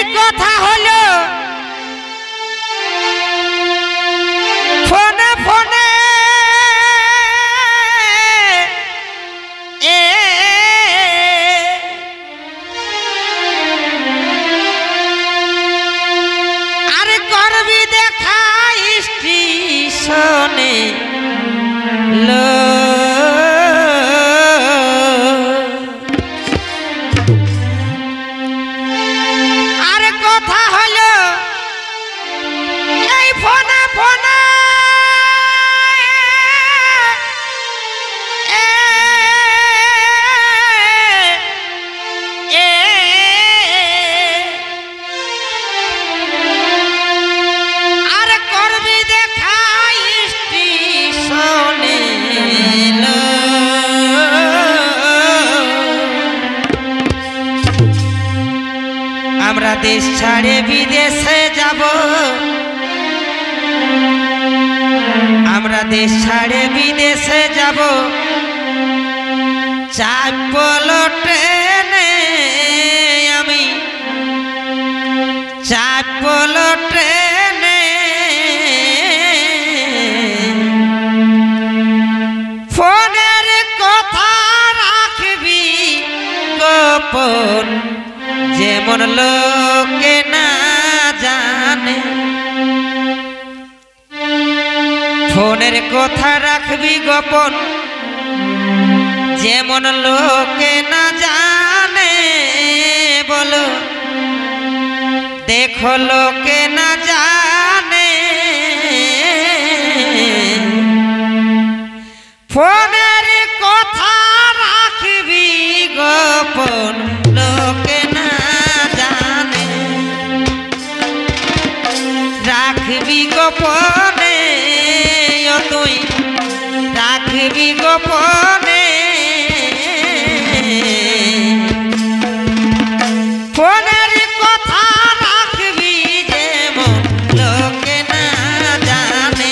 কথা হলো ফোনে ফোনে আর করবি দেখা স্টেশনে देश छाड़े विदेशे যাব আমরা দেশ ছাড়ে বিদেশে যাব চাপলো ট্রেনে আমি চাপলো ট্রেনে ফোনের কথা রাখবি গোপন যেমন লোকে না জানে ফোনের কথা রাখবি গোপন যেমন লোকে না জানে বলো দেখো লোকে না জানে ফোনের কথা রাখবি গোপন লোকে না জানে রাখবি গোপনে তুই রাখবি গোপনে ফোনের কথা রাখবি যেমন লোকে না জানে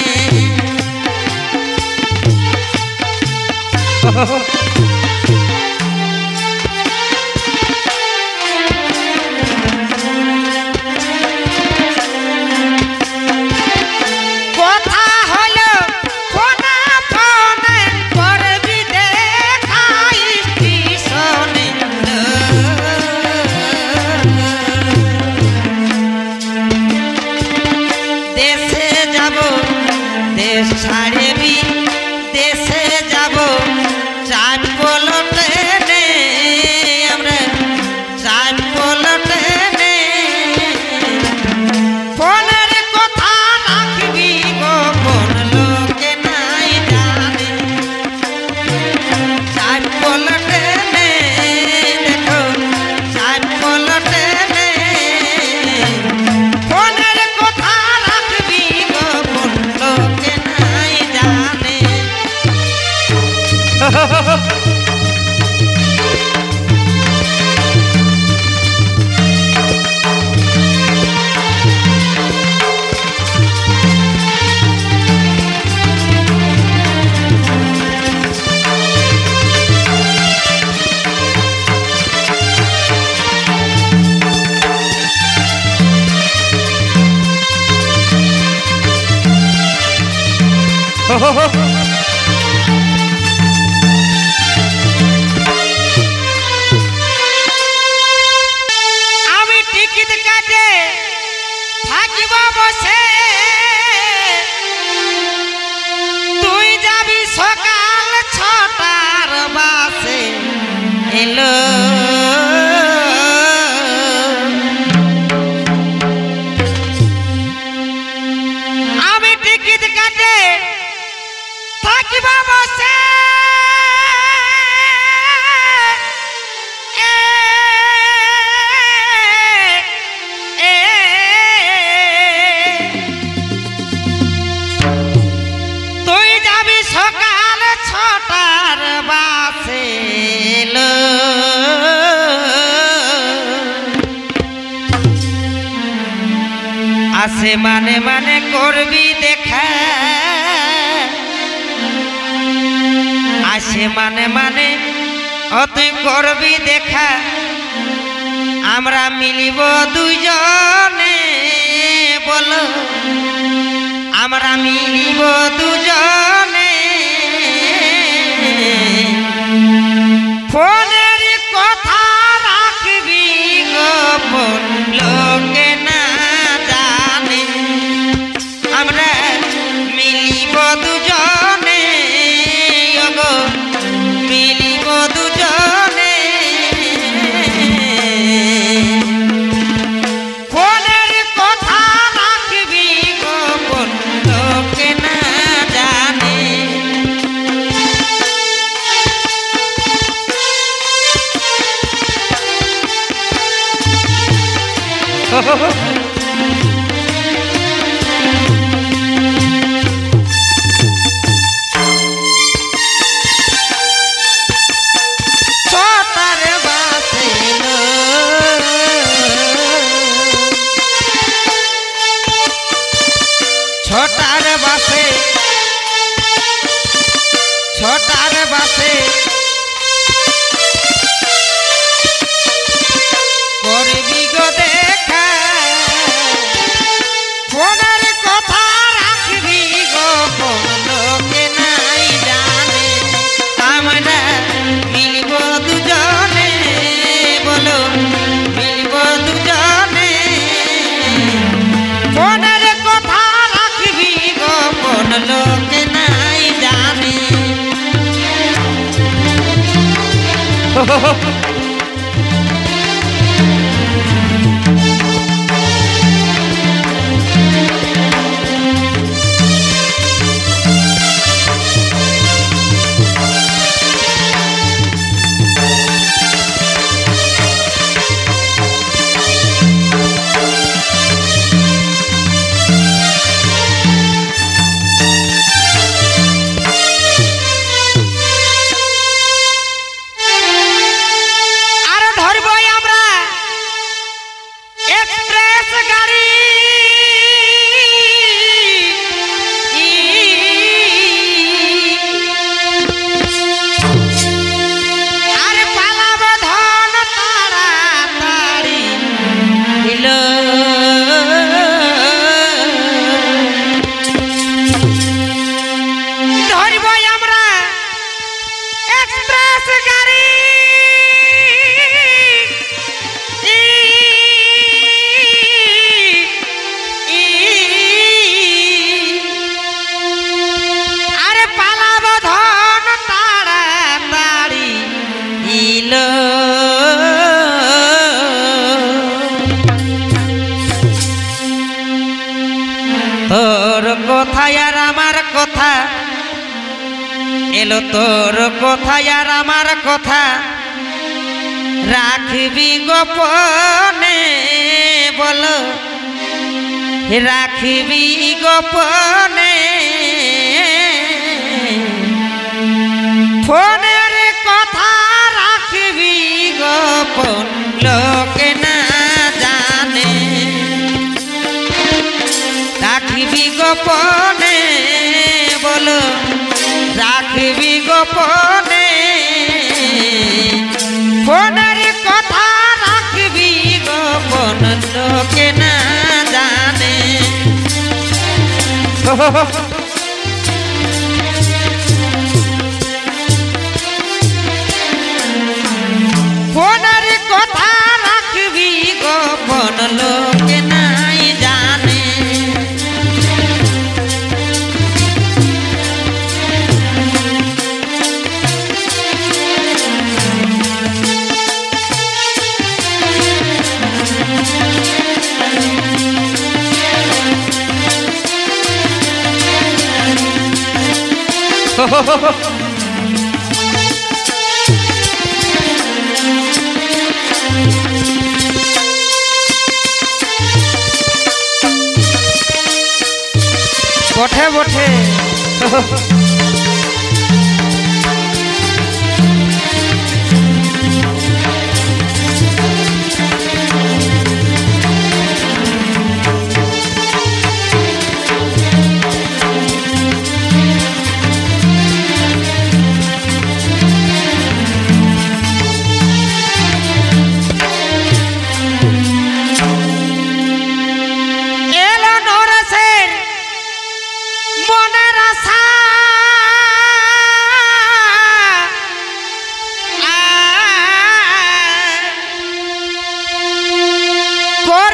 আমি টিকিট কাটে থাকিব বসে তুই যাবি সকাল 6টার বাসে এলো আমি টিকিট কাটে থাকিব বসে তুই যাবি সকাল 6টার বাসে আসে মানে মানে করবি দেখা আসে মানে মানে তুই করবি দেখা আমরা মিলিব দুজনে বলো আমরা মিলিব দুজনে ফোনের কথা রাখবি গোপন লোকে না জানে আমরা মিলিব দুজনে গো মিলিব দুজনে ফোনের কথা রাখবি গোপন লোকে না জানে ছোটার বাসে ছোটার বাসে ছোটার বাসে করবি গো দেখা ফোনের কথা রাখবি গোপন লোকে নাই জানে আমরা মিলব দুজনে বলো মিলব দুজনে ফোনের কথা রাখবি গোপন লোকে নাই জানে তোর কথায় আর আমার কথা এলো তোর কথায় আর আমার কথা রাখবি গোপনে বলো রাখবি গোপনে ফোনের কথা রাখবি গোপন লোকে না জানে রাখবি গোপনে বলো রাখবি গোপনে ফোনের কথা রাখবি গোপন লোকে না জানে ফোনের কথা রাখবি গোপন লোকে নাই জানে বঠে বঠে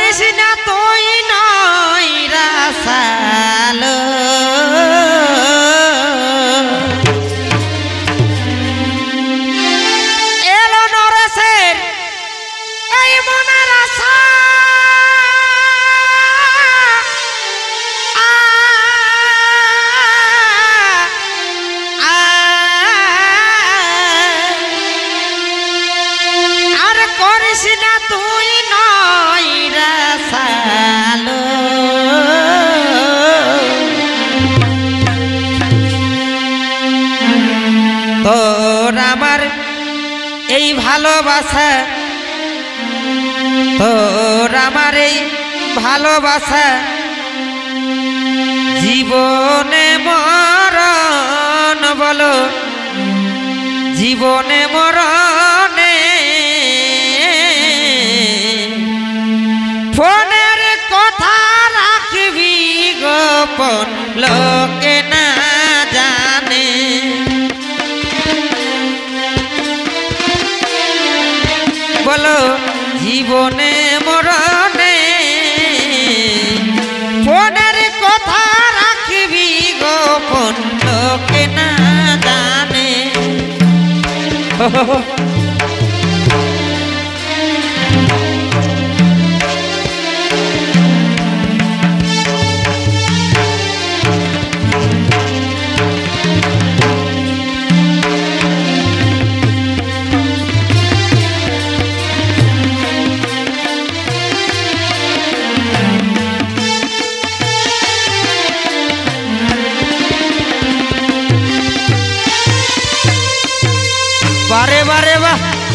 করিস না তুই নয় রাসালো এলো নরেশের এই মনের আশা আর করিস না তুই নয় রাসালো তোর আমার এই ভালোবাসা তোর আমার এই ভালোবাসা জীবনে মরণ বলো জীবনে মরণে ফোনের কথা রাখবি গোপন লোকে না জানে বলো জীবনে মরণে ফোনের কথা রাখবি গোপন লোকে না জানে বারে বারে বাহ